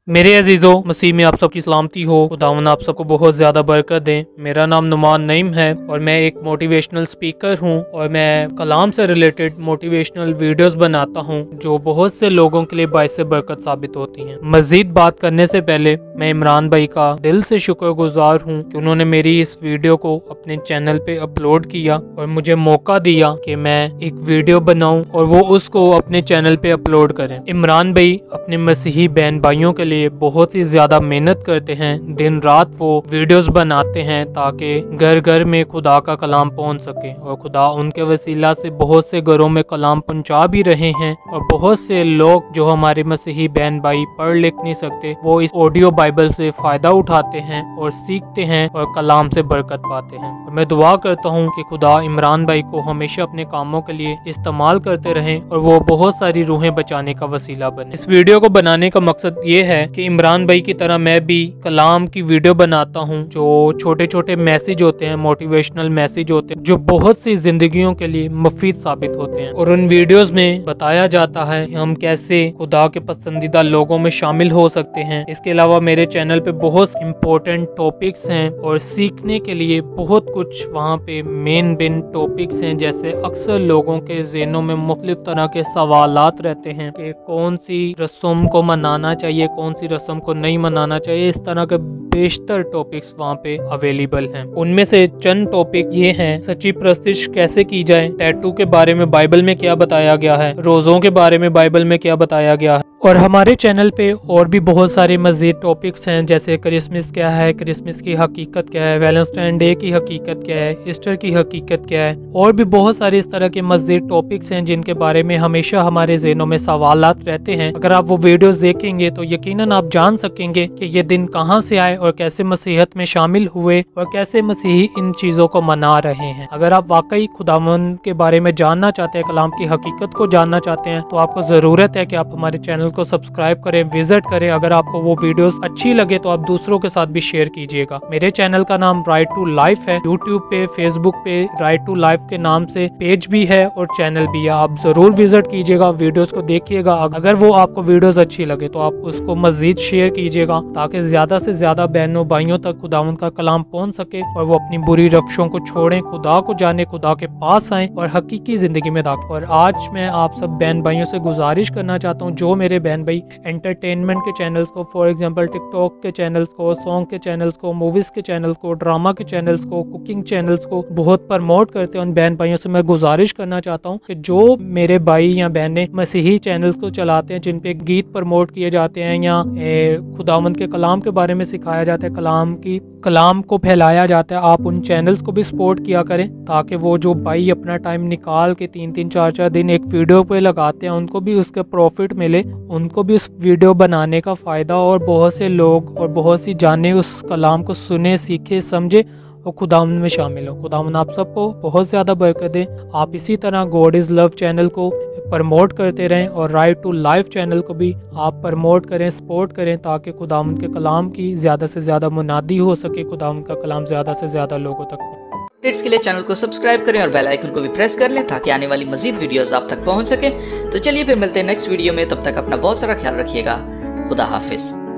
मेरे अजीज़ों, मसीह में आप सबकी सलामती हो। खुदावंद आप सबको बहुत ज़्यादा बरकत दें। मेरा नाम नुमान नईम है और मैं एक मोटिवेशनल स्पीकर हूँ और मैं कलाम से रिलेटेड मोटिवेशनल वीडियोस बनाता हूँ जो बहुत से लोगों के लिए बाइस बरकत साबित होती हैं। मज़ीद बात करने से पहले मैं इमरान भाई का दिल से शुक्रगुजार हूँ कि उन्होंने मेरी इस वीडियो को अपने चैनल पे अपलोड किया और मुझे मौका दिया कि मैं एक वीडियो बनाऊँ और वो उसको अपने चैनल पे अपलोड करें। इमरान भाई अपने मसीही बहन भाइयों के लिए बहुत ही ज्यादा मेहनत करते हैं। दिन रात वो वीडियोस बनाते हैं ताकि घर घर में खुदा का कलाम पहुंच सके और खुदा उनके वसीला से बहुत से घरों में कलाम पहुंचा भी रहे हैं। और बहुत से लोग जो हमारे मसीही बहन भाई पढ़ लिख नहीं सकते वो इस ऑडियो बाइबल से फायदा उठाते हैं और सीखते हैं और कलाम से बरकत पाते हैं। और मैं दुआ करता हूँ कि खुदा इमरान भाई को हमेशा अपने कामों के लिए इस्तेमाल करते रहें और वो बहुत सारी रूहें बचाने का वसीला बने। इस वीडियो को बनाने का मकसद ये है कि इमरान भाई की तरह मैं भी कलाम की वीडियो बनाता हूं जो छोटे छोटे मैसेज होते हैं, मोटिवेशनल मैसेज होते हैं जो बहुत सी जिंदगियों के लिए मुफीद साबित होते हैं। और उन वीडियोस में बताया जाता है कि हम कैसे खुदा के पसंदीदा लोगों में शामिल हो सकते हैं। इसके अलावा मेरे चैनल पे बहुत इम्पोर्टेंट टॉपिक्स हैं और सीखने के लिए बहुत कुछ वहाँ पे मेन टॉपिक्स हैं। जैसे अक्सर लोगों के ज़हनों में मुख्तलिफ तरह के सवालात रहते हैं कि कौन सी रस्म को मनाना चाहिए, कौन सी रस्म को नहीं मनाना चाहिए। इस तरह के बेशतर टॉपिक्स वहाँ पे अवेलेबल हैं। उनमें से चंद टॉपिक ये हैं: सच्ची परस्तिश कैसे की जाए, टैटू के बारे में बाइबल में क्या बताया गया है, रोज़ों के बारे में बाइबल में क्या बताया गया है। और हमारे चैनल पे और भी बहुत सारे मज़ीद टॉपिक्स हैं जैसे क्रिसमस क्या है, क्रिसमस की हकीकत क्या है, वैलेंटाइन डे की हकीकत क्या है, ईस्टर की हकीकत क्या है। और भी बहुत सारे इस तरह के मज़ीद टॉपिक्स हैं जिनके बारे में हमेशा हमारे ज़हनों में सवालात रहते हैं। अगर आप वो वीडियोस देखेंगे तो यकीनन आप जान सकेंगे कि ये दिन कहाँ से आए और कैसे मसीहत में शामिल हुए और कैसे मसीही इन चीज़ों को मना रहे हैं। अगर आप वाकई खुदावंद के बारे में जानना चाहते हैं, कलाम की हकीकत को जानना चाहते हैं, तो आपको ज़रूरत है कि आप हमारे चैनल को सब्सक्राइब करें, विजिट करें। अगर आपको वो वीडियोस अच्छी लगे तो आप दूसरों के साथ भी शेयर कीजिएगा। मेरे चैनल का नाम राइट टू लाइफ है। यूट्यूब पे, फेसबुक पे राइट टू लाइफ के नाम से पेज भी है और चैनल भी है। आप जरूर विजिट कीजिएगा, वीडियोस को देखिएगा। अगर वो आपको वीडियोस अच्छी लगे तो आप उसको मजीद शेयर कीजिएगा ताकि ज्यादा से ज्यादा बहनों भाइयों तक खुदावंद का कलाम पहुंच सके और वो अपनी बुरी रफ्शों को छोड़ें, खुदा को जाने, खुदा के पास आए और हकीकी जिंदगी में दाखिल। और आज मैं आप सब बहन भाइयों से गुजारिश करना चाहता हूँ जो मेरे बहन भाई एंटरटेनमेंट के चैनल्स को, फॉर एग्जांपल टिकटॉक के चैनल्स को, सॉन्ग के चैनल्स को, मूवीज के चैनल्स को, ड्रामा के चैनल्स को, कुकिंग चैनल्स को बहुत प्रमोट करते हैं, उन बहन भाइयों से मैं गुजारिश करना चाहता हूँ कि जो मेरे भाई या बहनें मसीही चैनल्स को चलाते हैं जिन पे गीत प्रमोट किए जाते हैं या खुदावंद के कलाम के बारे में सिखाया जाता है, कलाम को फैलाया जाता है, आप उन चैनल्स को भी सपोर्ट किया करें ताकि वो जो भाई अपना टाइम निकाल के 3-3, 4-4 दिन एक वीडियो पे लगाते हैं उनको भी उसके प्रॉफिट मिले, उनको भी उस वीडियो बनाने का फ़ायदा और बहुत से लोग और बहुत सी जाने उस कलाम को सुने, सीखे, समझे और खुदावंद में शामिल हो। खुदावंद आप सबको बहुत ज़्यादा बरकत दे। आप इसी तरह गॉड इज़ लव चैनल को प्रमोट करते रहें और राइट टू लाइफ चैनल को भी आप प्रमोट करें, सपोर्ट करें ताकि खुदावंद के कलाम की ज़्यादा से ज़्यादा मुनादी हो सके, खुदावंद का कलाम ज़्यादा से ज़्यादा लोगों तक। अपडेट्स के लिए चैनल को सब्सक्राइब करें और बेल आइकन को भी प्रेस कर लें ताकि आने वाली मजीद वीडियोस आप तक पहुंच सके। तो चलिए फिर मिलते हैं नेक्स्ट वीडियो में, तब तक अपना बहुत सारा ख्याल रखिएगा। खुदा हाफिज।